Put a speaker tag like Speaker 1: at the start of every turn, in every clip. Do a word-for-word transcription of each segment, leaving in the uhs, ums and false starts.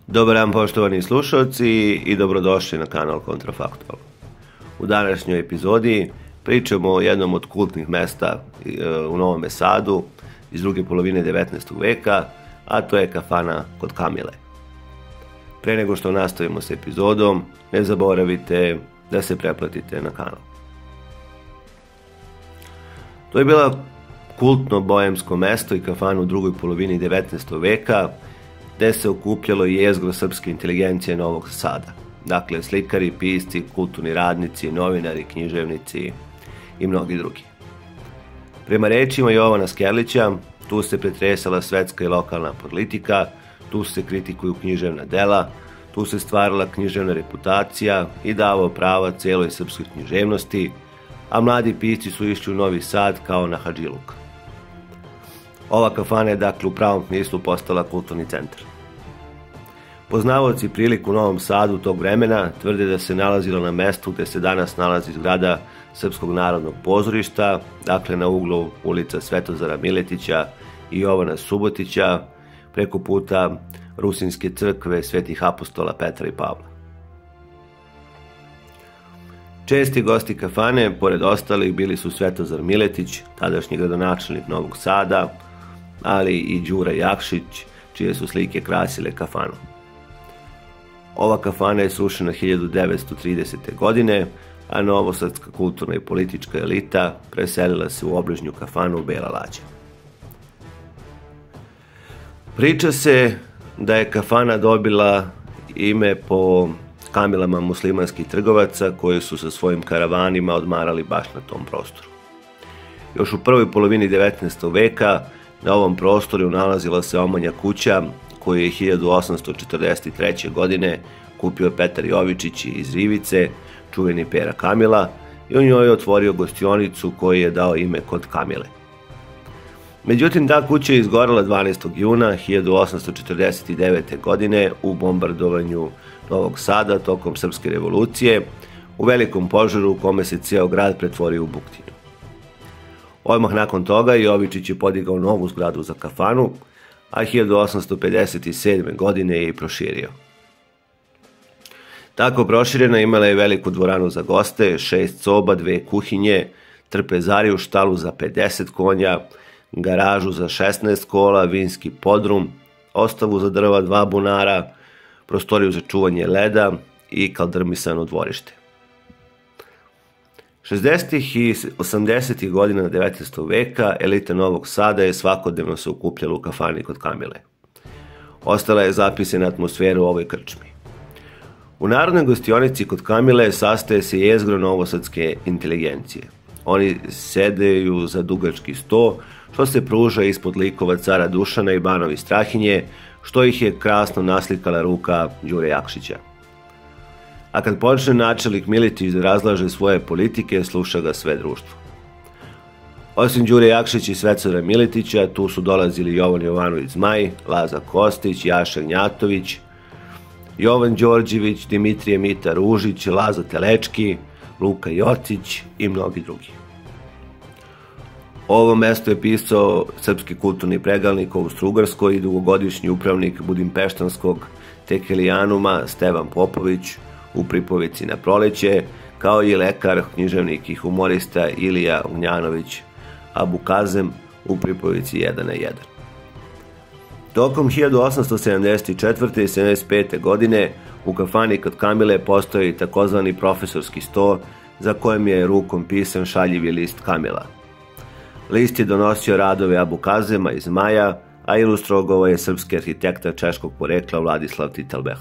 Speaker 1: Dobar dan poštovani slušalci i dobrodošli na kanal Kontrafaktual. U današnjoj epizodi pričamo o jednom od kultnih mesta u Novom Sadu iz druge polovine devetnaestog veka, a to je kafana kod Kamile. Pre nego što nastavimo s epizodom, ne zaboravite da se pretplatite na kanal. To je bila kultno boemsko mesto i kafana u drugoj polovini devetnaestog veka, gde se okupljalo jezgro srpske inteligencije Novog Sada. Dakle, slikari, pisci, kulturni radnici, novinari, književnici i mnogi drugi. Prema rečima Jovana Skerlića, tu se pretresala svetska i lokalna politika, tu se kritikuju književna dela, tu se stvarala književna reputacija i davao prava celoj srpskoj književnosti, a mladi pisci su išli u Novi Sad kao na hadžiluk. Ova kafana je dakle u pravom smislu postala kulturni centar. Poznavaoci priliku u Novom Sadu tog vremena tvrde da se nalazilo na mestu gde se danas nalazi zgrada Srpskog narodnog pozorišta, dakle na uglu ulica Svetozara Miletića i Jovana Subotića, preko puta Rusinske crkve Svetih apostola Petra i Pavla. Česti gosti kafane, pored ostalih, bili su Svetozar Miletić, tadašnji gradonačelnik Novog Sada, ali i Đura Jakšić, čije su slike krasile kafanu. Ova kafana je srušena hiljadu devetsto tridesete. godine, a novosadska kulturna i politička elita preselila se u obližnju kafanu u Bela Lađa. Priča se da je kafana dobila ime po kamilama muslimanskih trgovaca koji su sa svojim karavanima odmarali baš na tom prostoru. Još u prvoj polovini devetnaestog veka na ovom prostoru nalazila se omanja kuća koju je hiljadu osamsto četrdeset treće. godine kupio Petar Jovičić iz Rivice, čuveni Pera Kamila, i u njoj je otvorio gostionicu koju je dao ime kod Kamile. Međutim, ta kuća je izgorela dvanaestog juna hiljadu osamsto četrdeset devete. godine u bombardovanju Novog Sada tokom Srpske revolucije, u velikom požaru u kome se cijel grad pretvorio u buktinju. Odmah nakon toga Jovičić je podigao novu zgradu za kafanu, a hiljadu osamsto pedeset sedme. godine je i proširio. Tako proširena imala je veliku dvoranu za goste, šest soba, dve kuhinje, trpezariju, štalu za pedeset konja, garažu za šesnaest kola, vinski podrum, ostavu za drva, dva bunara, prostoriju za čuvanje leda i kaldrmisano dvorište. šezdesetih i osamdesetih. godina devetnaestog veka elita Novog Sada je svakodnevno se okupljala u kafani kod Kamile. Ostala je zapisana atmosfera u ovoj krčmi. U narodnoj gostionici kod Kamile sastaje se jezgro novosadske inteligencije. Oni sedeju za dugački sto, što se pruža ispod likova cara Dušana i Banovi Strahinje, što ih je krasno naslikala ruka Đure Jakšića. A kad počne načelnik Miletić da razlaže svoje politike, sluša ga sve društvo. Osim Đure Jakšića i Svetozara Miletića, tu su dolazili Jovan Jovanović Zmaj, Laza Kostić, Jaša Gnjatović, Jovan Đorđević, Dimitrije Mita Ružić, Laza Telečki, Luka Jocić i mnogi drugi. Ovo mesto je pisao srpski kulturni pregalnik Austrougarskoj i dugogodišnji upravnik budimpeštanskog Tekelijanuma Stevan Popović u pripovici Na proleće, kao i lekar, književnik i humorista Ilija Ugnjanović Abukazem u pripovici jedan na jedan. Tokom hiljadu osamsto sedamdeset četvrte. i sedamdeset pete. godine u kafani kod Kamile postoji takozvani profesorski sto za kojem je rukom pisan šaljivi list Kamila. List je donosio radove Abukazema iz Zmaja, a ilustrovao je srpski arhitekta češkog porekla Vladislav Titelbeh.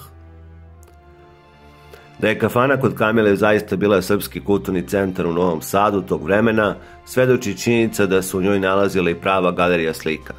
Speaker 1: Da je kafana kod Kamile zaista bila srpski kulturni centar u Novom Sadu tog vremena, svedoči činjenica da se u njoj nalazila i prava galerija slika.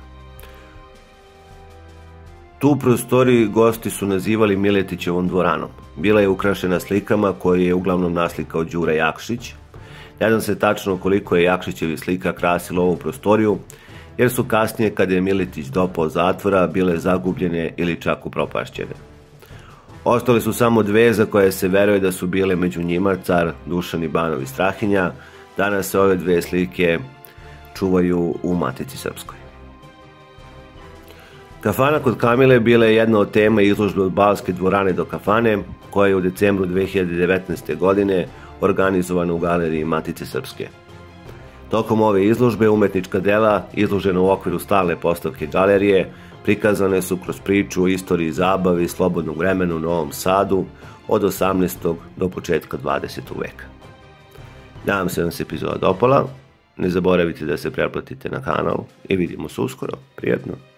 Speaker 1: Tu prostoriju gosti su nazivali Miletićevom dvoranom. Bila je ukrašena slikama koje je uglavnom naslikao Đura Jakšić. Ne znam se tačno koliko je Jakšićevi slika krasilo ovu prostoriju, jer su kasnije, kada je Miletić dopao zatvora, bile zagubljene ili čak upropašćene. Ostale su samo dve za koje se veruje da su bile među njima car Dušan i Banovi Strahinja. Danas se ove dve slike čuvaju u Matici Srpskoj. Kafana kod Kamile bila je jedna od tema izložbe od Balske dvorane do kafane, koja je u decembru dve hiljade devetnaeste. godine organizovana u Galeriji Matice Srpske. Tokom ove izložbe umetnička dela, izložena u okviru stalne postavke galerije, prikazane su kroz priču o istoriji zabave i slobodnog vremena u Novom Sadu od osamnaestog do početka dvadesetog veka. Nadam se da vam se epizoda dopala, ne zaboravite da se pretplatite na kanal i vidimo se uskoro, prijetno!